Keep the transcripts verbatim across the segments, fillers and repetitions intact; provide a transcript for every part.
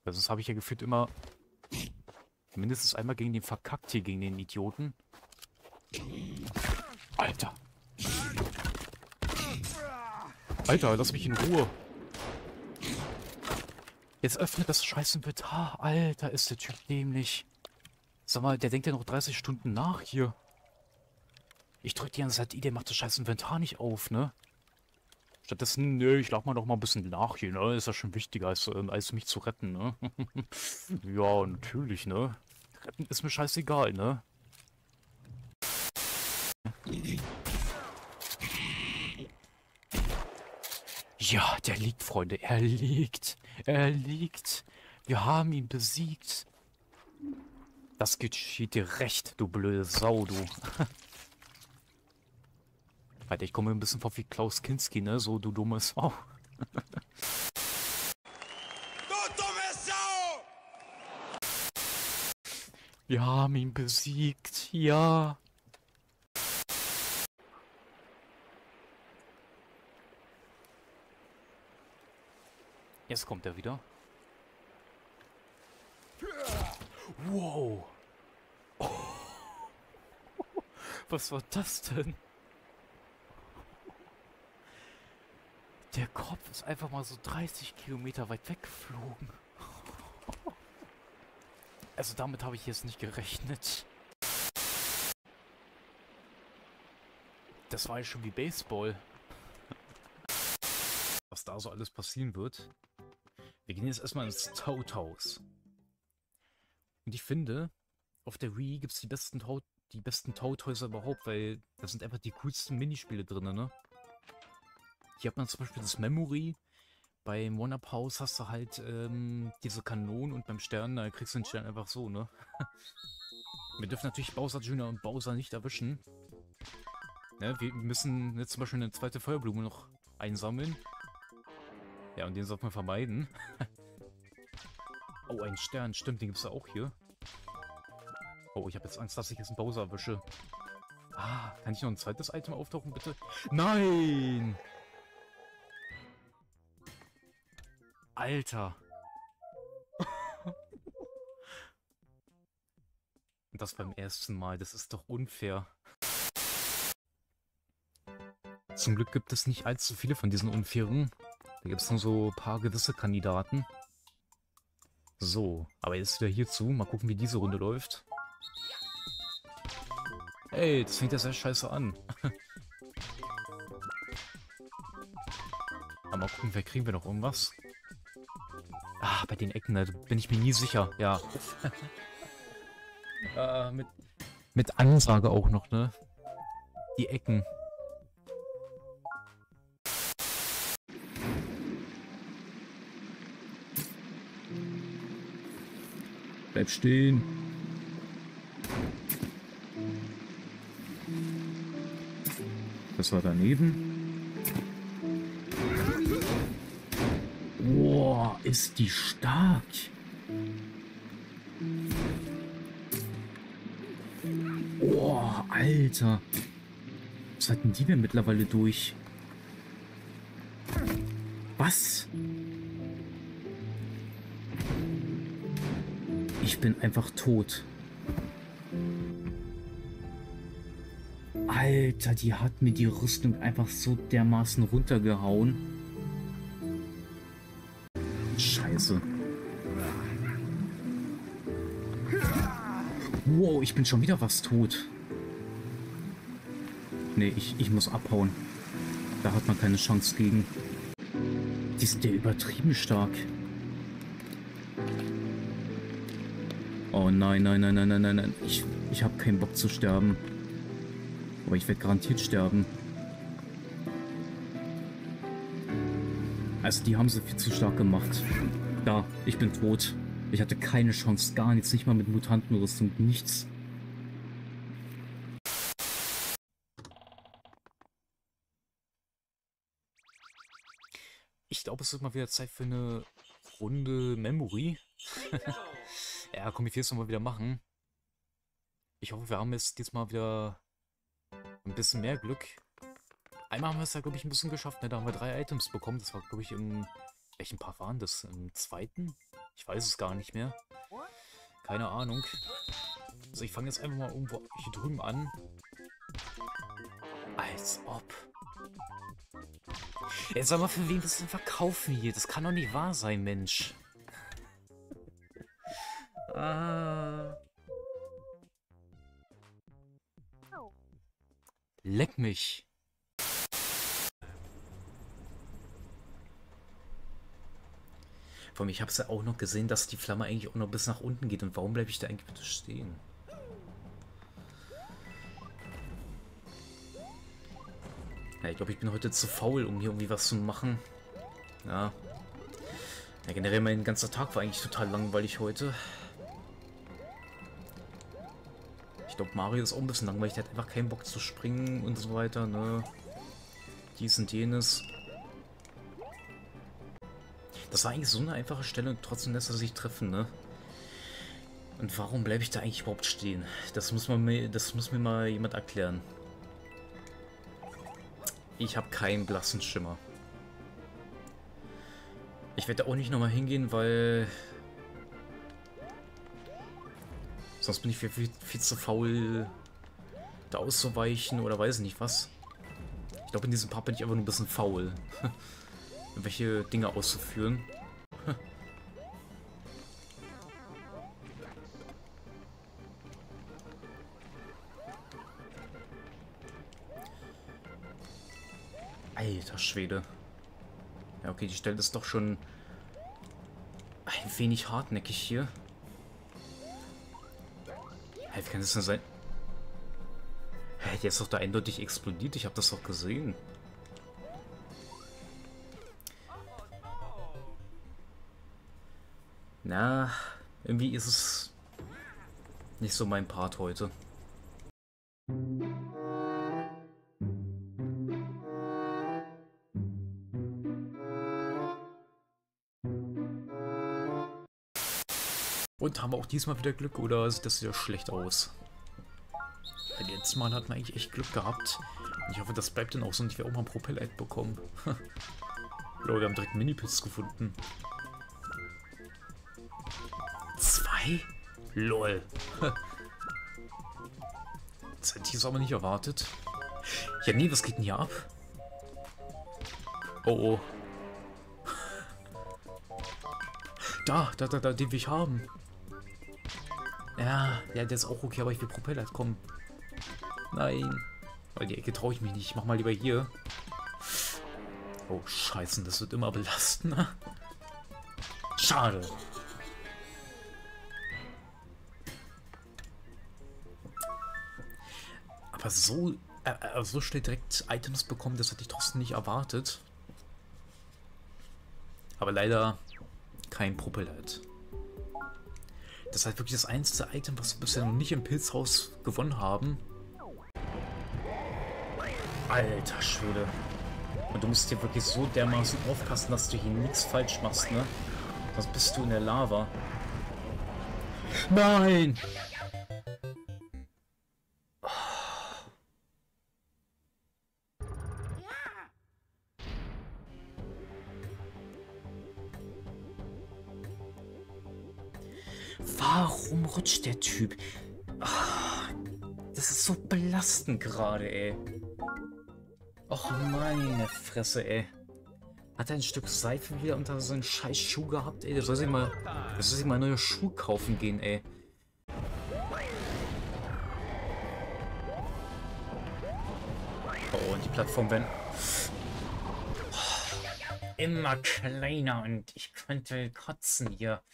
Also das habe ich ja gefühlt immer mindestens einmal gegen den verkackt hier, gegen den Idioten. Alter. Alter, lass mich in Ruhe. Jetzt öffnet das scheiß Inventar. Alter, ist der Typ dämlich. Sag mal, der denkt ja noch dreißig Stunden nach hier. Ich drück die ganze Zeit I, der macht das scheiß Inventar nicht auf, ne? Stattdessen, nö, ich lach mal noch mal ein bisschen nach hier, ne? Ist ja schon wichtiger, als, äh, als mich zu retten, ne? Ja, natürlich, ne? Retten ist mir scheißegal, ne? Ja, der liegt, Freunde. Er liegt. Er liegt. Wir haben ihn besiegt. Das geschieht dir recht, du blöde Sau, du. Alter, ich komme mir ein bisschen vor wie Klaus Kinski, ne? So, du dumme Sau. Du dumme Sau! Wir haben ihn besiegt. Ja. Jetzt kommt er wieder. Wow. Oh. Was war das denn? Der Kopf ist einfach mal so dreißig Kilometer weit weggeflogen. Also damit habe ich jetzt nicht gerechnet. Das war ja schon wie Baseball. Was da so alles passieren wird. Wir gehen jetzt erstmal ins Toad-Haus. Und ich finde, auf der Wii gibt es die besten Toad, die besten Toad-Häuser überhaupt, weil da sind einfach die coolsten Minispiele drin, ne? Hier hat man zum Beispiel das Memory. Beim One-Up-Haus hast du halt ähm, diese Kanonen und beim Stern, da kriegst du den Stern einfach so, ne? Wir dürfen natürlich Bowser Junior und Bowser nicht erwischen. Ne? Wir müssen jetzt zum Beispiel eine zweite Feuerblume noch einsammeln. Ja, und den sollten wir vermeiden. Oh, ein Stern. Stimmt, den gibt es ja auch hier. Oh, ich habe jetzt Angst, dass ich jetzt einen Bowser erwische. Ah, kann ich noch ein zweites Item auftauchen, bitte? Nein! Alter. Das beim ersten Mal. Das ist doch unfair. Zum Glück gibt es nicht allzu viele von diesen unfairen. Da gibt es nur so ein paar gewisse Kandidaten. So, aber jetzt wieder hierzu. Mal gucken, wie diese Runde läuft. Ey, das fängt ja sehr scheiße an. Aber mal gucken, wer kriegen wir noch irgendwas? Ah, bei den Ecken, da bin ich mir nie sicher. Ja. äh, mit, mit Ansage auch noch, ne? Die Ecken. Bleib stehen. Das war daneben. Boah, ist die stark. Boah, Alter. Was hatten die denn mittlerweile durch? Was? Ich bin einfach tot. Alter, die hat mir die Rüstung einfach so dermaßen runtergehauen. Scheiße. Wow, ich bin schon wieder was tot. Nee, ich, ich muss abhauen. Da hat man keine Chance gegen. Die ist ja übertrieben stark. Oh nein, nein, nein, nein, nein, nein, nein. Ich, ich habe keinen Bock zu sterben. Aber ich werde garantiert sterben. Also die haben sie viel zu stark gemacht. Da, ich bin tot. Ich hatte keine Chance, gar nichts. Nicht mal mit Mutantenrüstung, nichts. Ich glaube, es ist mal wieder Zeit für eine Runde Memory. Ja, komm, ich will es nochmal wieder machen. Ich hoffe, wir haben jetzt diesmal wieder ein bisschen mehr Glück. Einmal haben wir es ja, glaube ich, ein bisschen geschafft. Ne? Da haben wir drei Items bekommen. Das war, glaube ich, im... Welchen Part waren das? Im zweiten? Ich weiß es gar nicht mehr. Keine Ahnung. Also ich fange jetzt einfach mal irgendwo hier drüben an. Als ob. Jetzt sag mal, für wen das denn verkaufen hier? Das kann doch nicht wahr sein, Mensch. Ah. Leck mich. Vor allem, ich habe es ja auch noch gesehen, dass die Flamme eigentlich auch noch bis nach unten geht. Und warum bleibe ich da eigentlich bitte stehen? Ja, ich glaube, ich bin heute zu faul, um hier irgendwie was zu machen. Ja. Ja, generell mein ganzer Tag war eigentlich total langweilig heute. Ich glaube, Mario ist auch ein bisschen langweilig. Der hat einfach keinen Bock zu springen und so weiter, ne? Dies und jenes. Das war eigentlich so eine einfache Stelle und trotzdem lässt er sich treffen, ne? Und warum bleibe ich da eigentlich überhaupt stehen? Das muss man mir, das muss mir mal jemand erklären. Ich habe keinen blassen Schimmer. Ich werde auch nicht nochmal hingehen, weil sonst bin ich viel, viel, viel zu faul, da auszuweichen oder weiß nicht was. Ich glaube, in diesem Part bin ich einfach nur ein bisschen faul, welche Dinge auszuführen. Alter Schwede. Ja, okay, die Stelle ist doch schon ein wenig hartnäckig hier. Wie kann das denn sein? Hä, der ist doch da eindeutig explodiert. Ich habe das doch gesehen. Na, irgendwie ist es nicht so mein Part heute. Und haben wir auch diesmal wieder Glück oder sieht das wieder schlecht aus? Bei letzten Mal hatten wir eigentlich echt Glück gehabt. Ich hoffe, das bleibt dann auch so und ich werde auch mal ein Propeller bekommen. Leute, wir haben direkt Mini-Pits gefunden. Zwei? Lol. Das hätte ich jetzt aber nicht erwartet. Ja, nee, was geht denn hier ab? Oh, oh. Da, da, da, da, den will ich haben. Ja, ja, der ist auch okay, aber ich will Propeller kommen. Nein. Weil die Ecke traue ich mich nicht. Ich mach mal lieber hier. Oh, scheiße, das wird immer belastender. Schade. Aber so, äh, so schnell direkt Items bekommen, das hätte ich trotzdem nicht erwartet. Aber leider kein Propeller. Das ist halt wirklich das einzige Item, was wir bisher noch nicht im Pilzhaus gewonnen haben. Alter Schwede. Und du musst hier wirklich so dermaßen aufpassen, dass du hier nichts falsch machst, ne? Sonst bist du in der Lava. Nein! Warum rutscht der Typ? Das ist so belastend gerade, ey. Och, meine Fresse, ey. Hat er ein Stück Seife wieder unter seinen scheiß Schuh gehabt, ey? Der soll sich mal, der soll sich mal neue Schuhe kaufen gehen, ey. Oh, und die Plattform werden immer kleiner und ich könnte kotzen hier.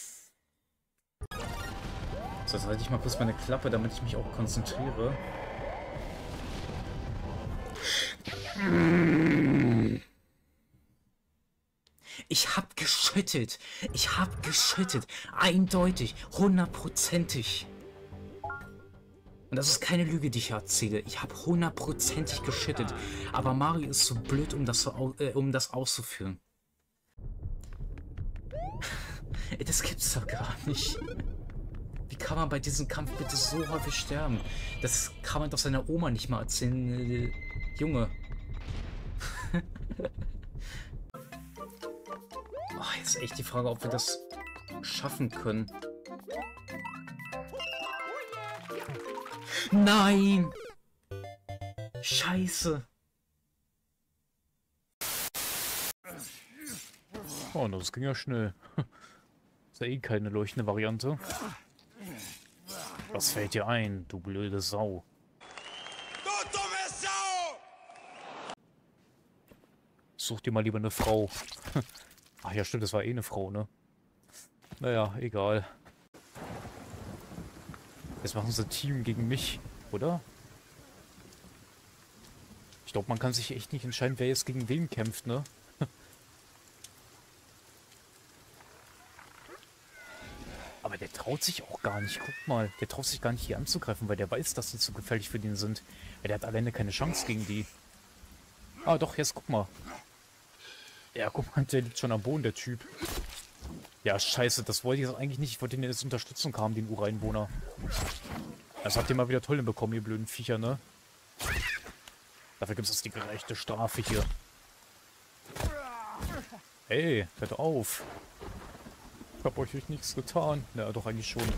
So, jetzt halte ich mal kurz meine Klappe, damit ich mich auch konzentriere. Ich hab geschüttet. Ich hab geschüttet. Eindeutig. Hundertprozentig. Und das ist keine Lüge, die ich erzähle. Ich habe hundertprozentig geschüttet. Aber Mario ist so blöd, um das, so, äh, um das auszuführen. Das gibt's doch gar nicht. Wie kann man bei diesem Kampf bitte so häufig sterben? Das kann man doch seiner Oma nicht mal erzählen. Äh, Junge. Oh, jetzt ist echt die Frage, ob wir das schaffen können. Nein! Scheiße! Oh, das ging ja schnell. Ist ja eh keine leuchtende Variante. Was fällt dir ein, du blöde Sau? Du dumme Sau! Such dir mal lieber eine Frau. Ach ja, stimmt, das war eh eine Frau, ne? Naja, egal. Jetzt machen sie ein Team gegen mich, oder? Ich glaube, man kann sich echt nicht entscheiden, wer jetzt gegen wen kämpft, ne? Aber der traut sich auch gar nicht. Guck mal, der traut sich gar nicht, hier anzugreifen, weil der weiß, dass die zu gefährlich für den sind. Weil der hat alleine keine Chance gegen die. Ah, doch, jetzt guck mal. Ja, guck mal, der liegt schon am Boden, der Typ. Ja, scheiße, das wollte ich jetzt eigentlich nicht. Ich wollte den jetzt Unterstützung haben, den Ureinwohner. Das habt ihr mal wieder toll hinbekommen, ihr blöden Viecher, ne? Dafür gibt es jetzt die gerechte Strafe hier. Hey, hört auf. Ich hab euch nichts getan. Na, doch eigentlich schon.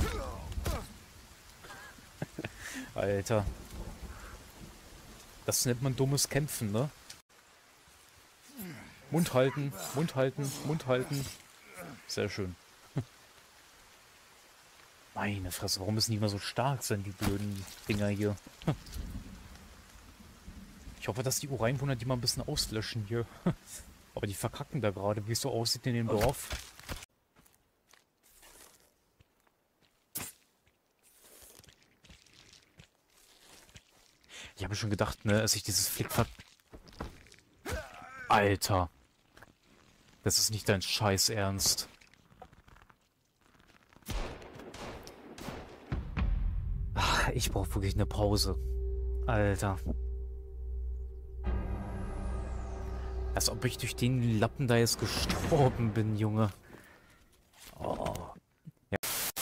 Alter. Das nennt man dummes Kämpfen, ne? Mund halten, Mund halten, Mund halten. Sehr schön. Meine Fresse, warum müssen die immer so stark sein, die blöden Dinger hier? Ich hoffe, dass die Ureinwohner die mal ein bisschen auslöschen hier. Aber die verkacken da gerade, wie es so aussieht in dem Dorf. Ich habe schon gedacht, ne, als ich dieses Flickflack... Alter. Das ist nicht dein Scheiß Ernst. Ach, ich brauche wirklich eine Pause. Alter. Als ob ich durch den Lappen da jetzt gestorben bin, Junge. Oh. Ja.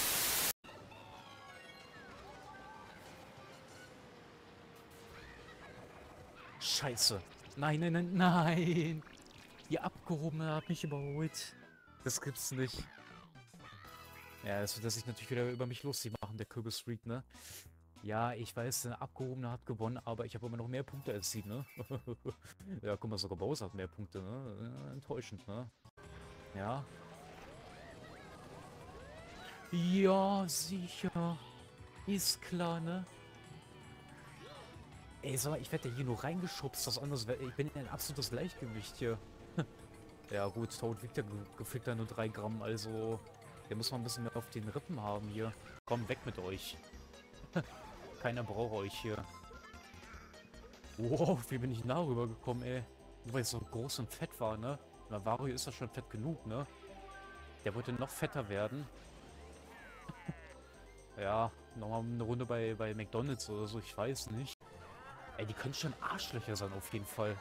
Scheiße. Nein, nein, nein, nein. Die Abgehobene hat mich überholt. Das gibt's nicht. Ja, das wird er sich natürlich wieder über mich lustig machen, der Kürbisfreak, ne? Ja, ich weiß, der Abgehobene hat gewonnen, aber ich habe immer noch mehr Punkte als sie, ne? Ja, guck mal, sogar Bowser hat mehr Punkte, ne? Äh, enttäuschend, ne? Ja. Ja, sicher. Ist klar, ne? Ey, sag mal, ich werde ja hier nur reingeschubst, das anderes, ich bin in ein absolutes Gleichgewicht hier. Ja gut, Toad wiegt ja ge gefühlt ja nur drei Gramm, also der muss mal ein bisschen mehr auf den Rippen haben hier. Komm, weg mit euch. Keiner braucht euch hier. Wow, wie bin ich nah rübergekommen, ey. Nur weil ich so groß und fett war, ne? Na, Wario ist ja schon fett genug, ne? Der wollte noch fetter werden. Ja, nochmal eine Runde bei, bei McDonald's oder so, ich weiß nicht. Ey, die können schon Arschlöcher sein, auf jeden Fall.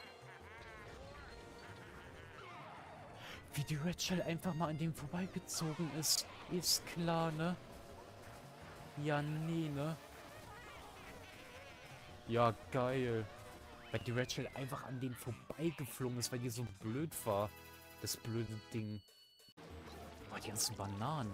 Wie die Red Shell einfach mal an dem vorbeigezogen ist. Ist klar, ne? Ja, nee, ne? Ja, geil. Weil die Red Shell einfach an denen vorbeigeflogen ist, weil die so blöd war. Das blöde Ding. Boah, die ganzen Bananen.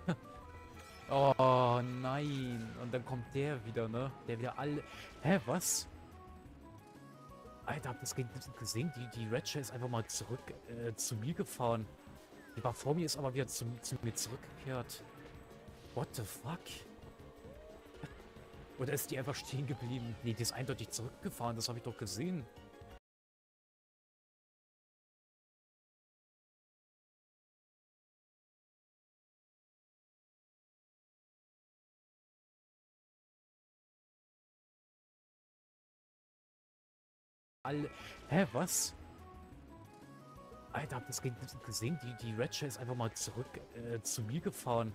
Oh, nein. Und dann kommt der wieder, ne? Der wieder alle... Hä, was? Alter, habt ihr das gesehen? Die, die Red Shell ist einfach mal zurück äh, zu mir gefahren. Die war vor mir, ist aber wieder zu, zu mir zurückgekehrt. What the fuck? Oder ist die einfach stehen geblieben? Nee, die ist eindeutig zurückgefahren, das habe ich doch gesehen. Alle... Hä, was? Alter, habt ihr das gesehen? Die, die Red Shell ist einfach mal zurück äh, zu mir gefahren.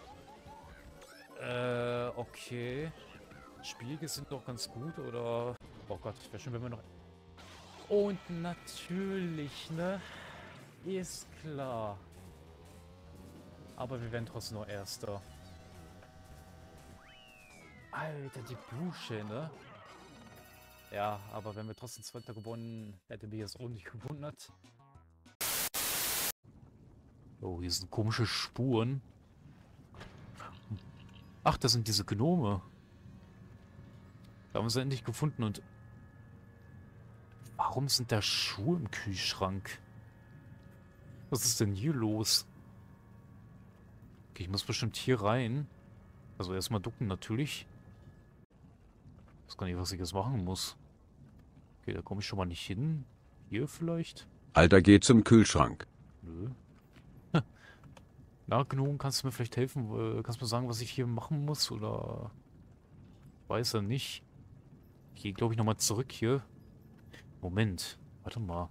Äh, okay. Spiegel sind doch ganz gut, oder... Oh Gott, wäre schön, wenn wir noch... Und natürlich, ne? Ist klar. Aber wir werden trotzdem noch Erster. Alter, die Busche, ne? Ja, aber wenn wir trotzdem Zweiter gewonnen, hätte mich das auch nicht gewundert. Oh, hier sind komische Spuren. Ach, das sind diese Gnome. Da haben wir sie endlich gefunden und... Warum sind da Schuhe im Kühlschrank? Was ist denn hier los? Okay, ich muss bestimmt hier rein. Also erstmal ducken natürlich. Ich weiß gar nicht, was ich jetzt machen muss. Okay, da komme ich schon mal nicht hin. Hier vielleicht? Alter, geh zum Kühlschrank. Nö. Na, Gnome, kannst du mir vielleicht helfen? Äh, Kannst du mir sagen, was ich hier machen muss? Oder... Weiß er nicht. Ich gehe, glaube ich, nochmal zurück hier. Moment. Warte mal.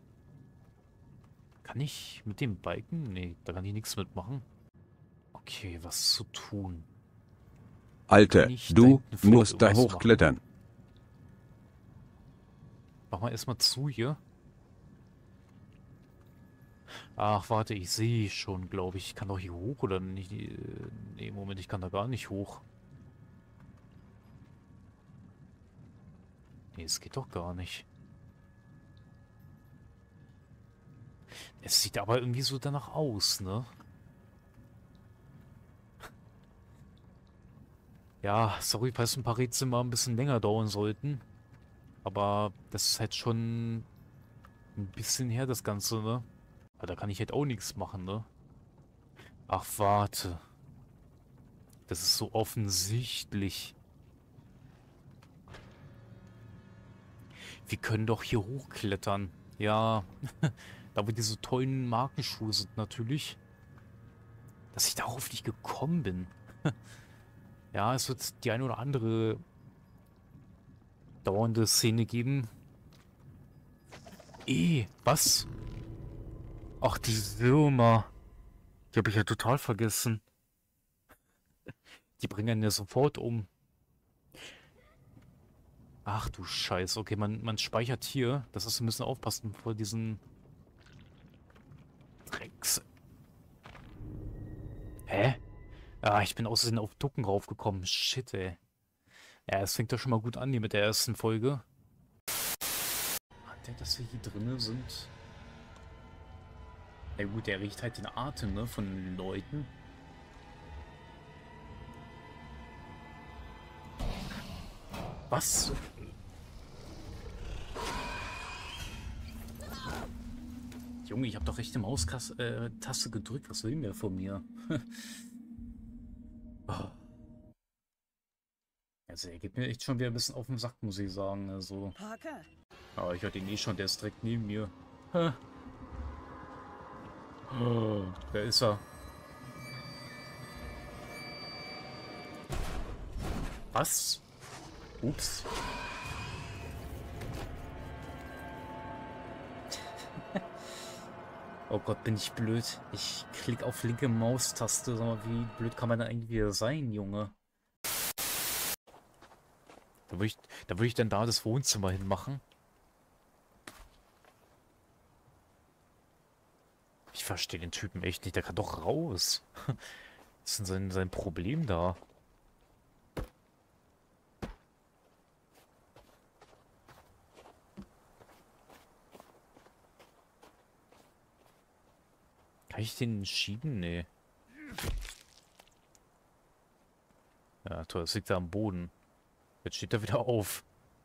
Kann ich mit dem Balken? Nee, da kann ich nichts mitmachen. Okay, was zu tun? Alter, Kann ich da du hinten vielleicht musst da irgendwas machen? hochklettern. Mach mal erstmal zu hier. Ach, warte, ich sehe schon, glaube ich. Ich kann doch hier hoch oder nicht? Äh, Nee, Moment, ich kann da gar nicht hoch. Nee, es geht doch gar nicht. Es sieht aber irgendwie so danach aus, ne? Ja, sorry, falls ein paar Rätsel mal ein bisschen länger dauern sollten. Aber das ist halt schon ein bisschen her, das Ganze, ne? Aber da kann ich halt auch nichts machen, ne? Ach, warte. Das ist so offensichtlich. Wir können doch hier hochklettern. Ja, da wo diese tollen Markenschuhe sind natürlich. Dass ich darauf nicht gekommen bin. Ja, es wird die eine oder andere dauernde Szene geben. Eh, was? Ach, die Würmer. Die habe ich ja total vergessen. Die bringen einen ja sofort um. Ach du Scheiße. Okay, man, man speichert hier. Das ist, wir müssen aufpassen vor diesen Drecks. Hä? Ah, ich bin aus Versehen auf Ducken raufgekommen. Shit, ey. Ja, es fängt doch schon mal gut an hier mit der ersten Folge. Hat der, dass wir hier drinnen sind? Ja gut, der riecht halt den Atem, ne, von den Leuten. Was? Junge, ich habe doch rechte Maustaste äh, Taste gedrückt. Was will der von mir? Oh. Also er geht mir echt schon wieder ein bisschen auf den Sack, muss ich sagen. Also. Parker, Aber ich hatte ihn eh schon, der ist direkt neben mir. Ha. Oh, wer ist er? Was? Ups. Oh Gott, bin ich blöd. Ich klicke auf linke Maustaste. Sag mal, wie blöd kann man da eigentlich wieder sein, Junge? Da würde ich, da würde ich dann da das Wohnzimmer hinmachen. Ich verstehe den Typen echt nicht. Der kann doch raus. Was ist denn sein, sein Problem da? Kann ich den schieben? Nee. Ja, toll. Das liegt da am Boden. Jetzt steht er wieder auf.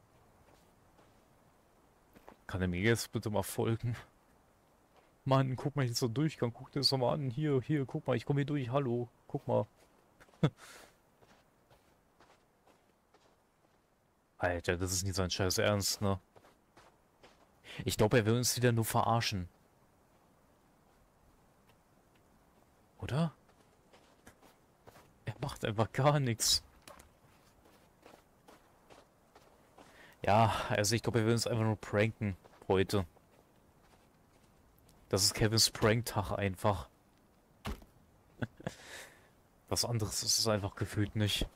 Kann er mir jetzt bitte mal folgen? Mann, guck mal, hier ist so ein Durchgang. Guck dir das doch mal an. Hier, hier, guck mal, ich komme hier durch. Hallo, guck mal. Alter, das ist nicht sein scheiß Ernst, ne? Ich glaube, er will uns wieder nur verarschen. Oder? Er macht einfach gar nichts. Ja, also ich glaube, er will uns einfach nur pranken heute. Das ist Kevins Prank-Tag einfach. Was anderes ist es einfach gefühlt nicht.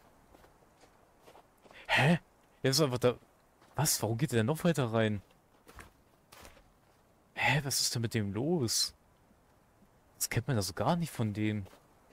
Hä? Er ist einfach da... Was? Warum geht er denn noch weiter rein? Hä? Was ist denn mit dem los? Das kennt man also gar nicht von dem.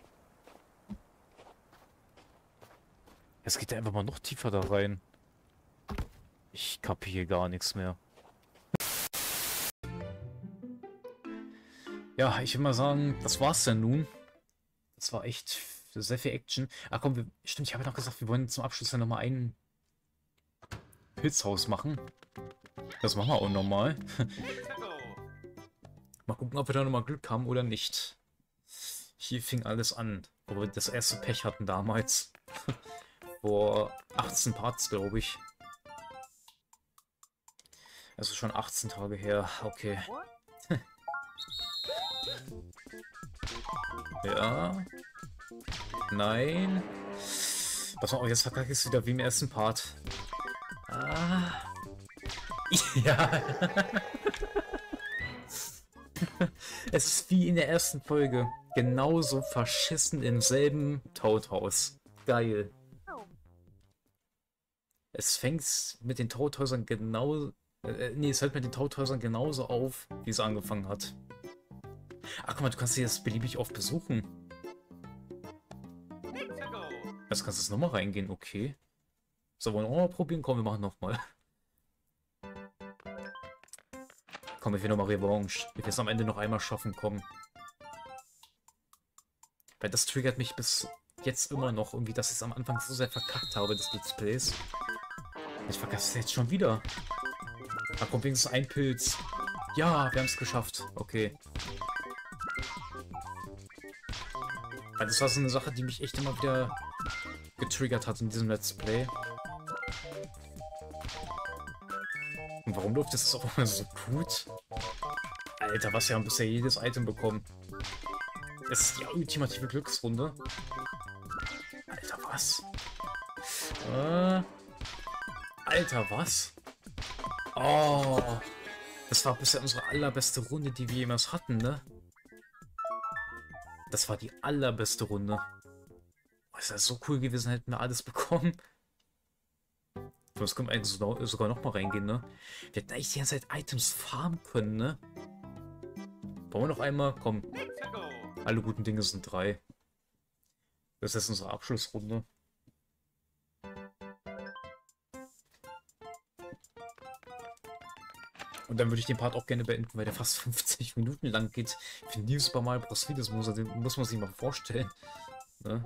Jetzt geht er einfach mal noch tiefer da rein. Ich kapiere gar nichts mehr. Ja, ich will mal sagen, das war's denn nun. Das war echt sehr viel Action. Ach komm, wir, stimmt, ich habe ja noch gesagt, wir wollen zum Abschluss ja nochmal ein Pilzhaus machen. Das machen wir auch nochmal. Mal gucken, ob wir da nochmal Glück haben oder nicht. Hier fing alles an, wo wir das erste Pech hatten damals. Vor achtzehn Parts, glaube ich. Also schon achtzehn Tage her. Okay. Ja. Nein. Pass mal, jetzt verkacke ich es wieder wie im ersten Part. Ah. Ja. Es ist wie in der ersten Folge. Genauso verschissen im selben Toadhaus. Geil. Es fängt mit den Toadhäusern genau... Äh, nee, es hört mit den Toadhäusern genauso auf, wie es angefangen hat. Ach guck mal, du kannst dir das beliebig oft besuchen. Jetzt kannst du es nochmal reingehen, okay. So, wollen wir nochmal probieren? Komm, wir machen nochmal. Komm, ich will nochmal Revanche. Ich will es am Ende noch einmal schaffen, komm. Weil das triggert mich bis jetzt immer noch irgendwie, dass ich es am Anfang so sehr verkackt habe, das Let's Plays. Ich vergesse es jetzt schon wieder. Da kommt wenigstens ein Pilz. Ja, wir haben es geschafft. Okay. Weil das war so eine Sache, die mich echt immer wieder getriggert hat in diesem Let's Play. Und warum läuft das auch immer so gut? Alter, was, wir haben bisher jedes Item bekommen. Es ist die ultimative Glücksrunde. Alter, was? Äh, Alter, was? Oh, das war bisher unsere allerbeste Runde, die wir jemals hatten, ne? Das war die allerbeste Runde. Oh, ist das so cool gewesen, hätten wir alles bekommen. Das können wir eigentlich sogar noch mal reingehen, ne? Wir hätten eigentlich die ganze Zeit Items farmen können, ne? Wollen wir noch einmal? Komm. Alle guten Dinge sind drei. Das ist unsere Abschlussrunde. Und dann würde ich den Part auch gerne beenden, weil der fast fünfzig Minuten lang geht. Für New Super Mario Bros. Das muss, muss man sich mal vorstellen. Ne?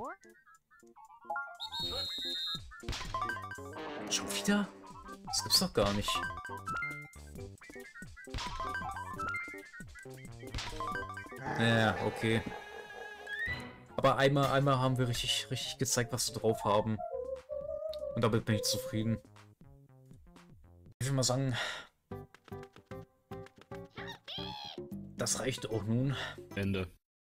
Schon wieder? Das gibt's doch gar nicht. Ja, okay. Aber einmal, einmal haben wir richtig, richtig gezeigt, was wir drauf haben. Und damit bin ich zufrieden. Ich will mal sagen, das reicht auch nun. Ende.